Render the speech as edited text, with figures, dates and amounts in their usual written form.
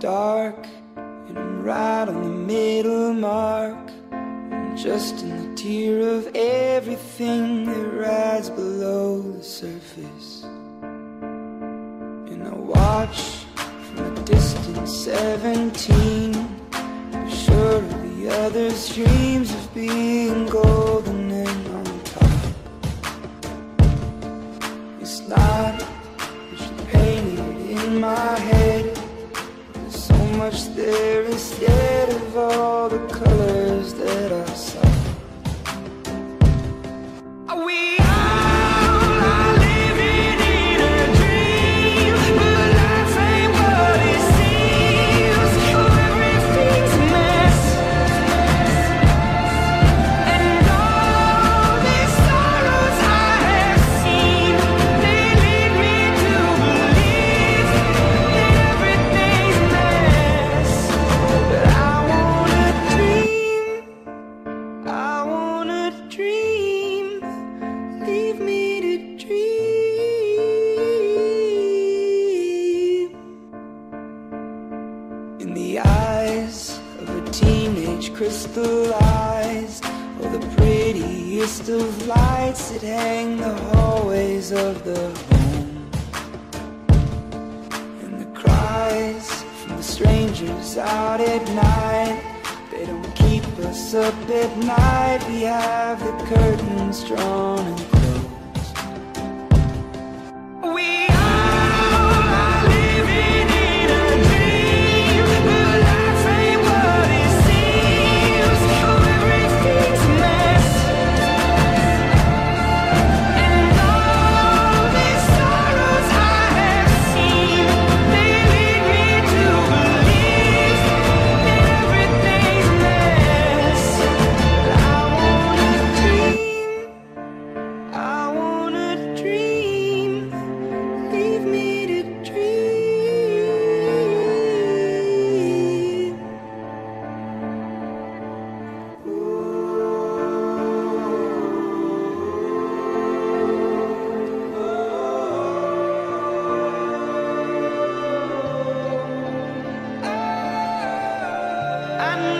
dark, and I'm right on the middle mark. I'm just in the tier of everything that rides below the surface. And I watch from a distant 17, for sure of the others' dreams of being golden and on top. It's not what painted in my head. There's so much there instead of all the colors that I saw. We all are living in a dream, but life ain't what it seems. Everything's a mess, and all these sorrows I have seen, they lead me to believe that everything's a mess. But I wanna dream, I wanna dream, leave me to dream. In the eyes of a teenage crystallized, oh, the prettiest of lights that hang the hallways of the home. And the cries from the strangers out at night, they don't keep us up at night. We have the curtains drawn and closed. We all are living in a dream, but life ain't what it seems. Everything's a mess, and all these sorrows I have seen, they lead me to believe that everything's a mess. But I wanna dream, I wanna dream, leave me to dream. I